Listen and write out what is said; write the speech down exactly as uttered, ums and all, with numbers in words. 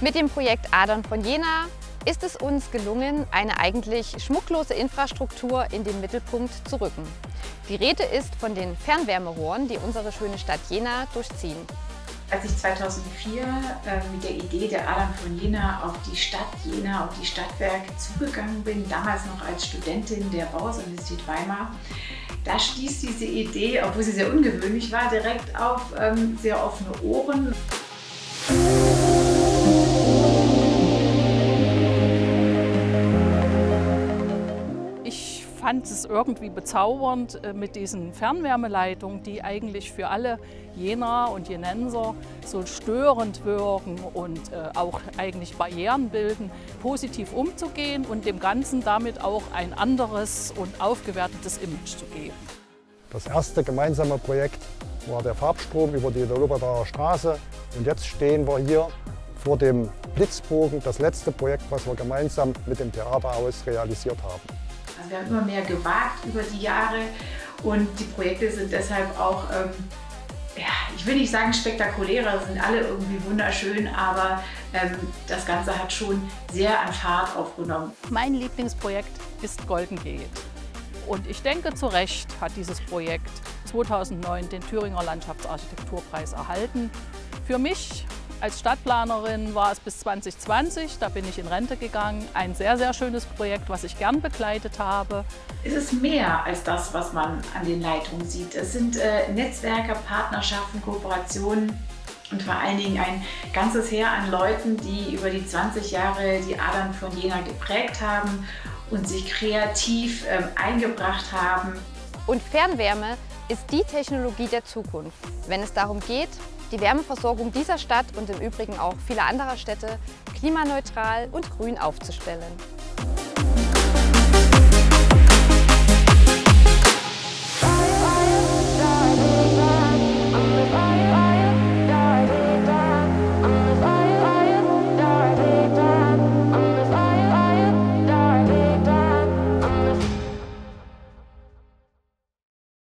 Mit dem Projekt Adern von Jena ist es uns gelungen, eine eigentlich schmucklose Infrastruktur in den Mittelpunkt zu rücken. Die Rede ist von den Fernwärmerohren, die unsere schöne Stadt Jena durchziehen. Als ich zweitausendvier äh, mit der Idee der Adern von Jena auf die Stadt Jena, auf die Stadtwerke zugegangen bin, damals noch als Studentin der Bauhaus-Universität Weimar, da stieß diese Idee, obwohl sie sehr ungewöhnlich war, direkt auf ähm, sehr offene Ohren. Ich fand es irgendwie bezaubernd mit diesen Fernwärmeleitungen, die eigentlich für alle Jenaer und Jenenser so störend wirken und auch eigentlich Barrieren bilden, positiv umzugehen und dem Ganzen damit auch ein anderes und aufgewertetes Image zu geben. Das erste gemeinsame Projekt war der Farbstrom über die Lobauer Straße und jetzt stehen wir hier vor dem Blitzbogen, das letzte Projekt, was wir gemeinsam mit dem Theaterhaus realisiert haben. Also wir haben immer mehr gewagt über die Jahre und die Projekte sind deshalb auch, ähm, ja, ich will nicht sagen spektakulärer, sind alle irgendwie wunderschön, aber ähm, das Ganze hat schon sehr an Fahrt aufgenommen. Mein Lieblingsprojekt ist Golden Gate. Und ich denke, zu Recht hat dieses Projekt zweitausendneun den Thüringer Landschaftsarchitekturpreis erhalten. Für mich als Stadtplanerin war es bis zwanzig zwanzig, da bin ich in Rente gegangen, ein sehr, sehr schönes Projekt, was ich gern begleitet habe. Es ist mehr als das, was man an den Leitungen sieht. Es sind äh, Netzwerke, Partnerschaften, Kooperationen und vor allen Dingen ein ganzes Heer an Leuten, die über die zwanzig Jahre die Adern von Jena geprägt haben und sich kreativ ähm, eingebracht haben. Und Fernwärme ist die Technologie der Zukunft, wenn es darum geht, die Wärmeversorgung dieser Stadt und im Übrigen auch vieler anderer Städte klimaneutral und grün aufzustellen.